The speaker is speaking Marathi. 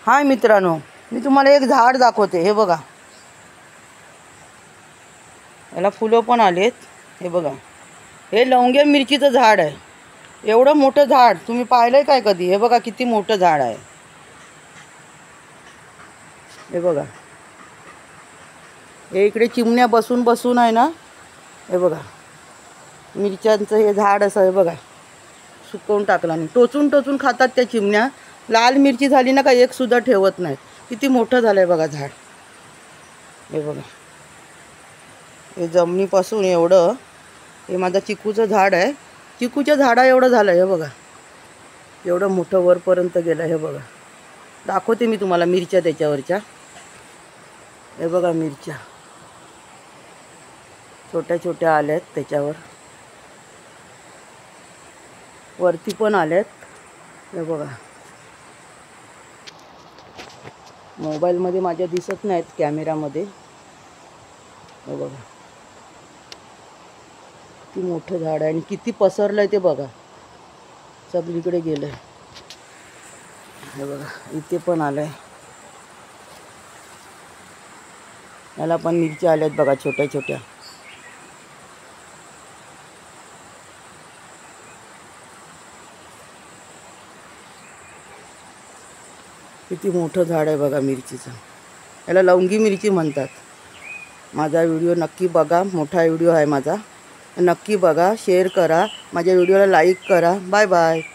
हाय मित्रांनो, मी तुम्हाला एक झाड दाखवते. हे बघा, याला फुलं पण आलेत. हे बघा, हे लवंग्या मिरचीचं झाड आहे. एवढं मोठं झाड तुम्ही पाहिलंय काय कधी? हे बघा किती मोठं झाड आहे. हे बघा, हे इकडे चिमण्या बसून बसून आहे ना. हे बघा, मिरच्यांचं हे झाड असं आहे बघा. सुकवून टाकला नाही, टोचून टोचून खातात त्या चिमण्या. लाल मिरची झाली ना का एक सुद्धा ठेवत नाहीत. किती मोठं झालंय बघा झाड. हे बघा, हे जमिनीपासून एवढं, हे माझं चिकूचं झाड आहे. चिकूच्या झाडा एवढं झालं. हे बघा, एवढं मोठं वरपर्यंत गेलं. हे बघा, दाखवते मी तुम्हाला मिरच्या त्याच्यावरच्या. हे बघा, मिरच्या छोट्या छोट्या आल्यात त्याच्यावर, वरती पण आल्यात. हे बघा, मोबाईलमध्ये माझ्या दिसत नाहीत, कॅमेरामध्ये. हे बघा, किती मोठं झाड आहे आणि किती पसरलंय ते बघा. सगळीकडे गेलंय. हे बघा, इथे पण आलंय. याला पण मिरच्या आल्यात बघा, छोट्या छोट्या. किती मोठं झाड आहे बघा मिरचीचं. याला लवंगी मिरची म्हणतात. माझा व्हिडिओ नक्की बघा, मोठा व्हिडिओ आहे माझा. नक्की बघा, शेअर करा, माझ्या व्हिडिओला लाईक करा. Bye bye.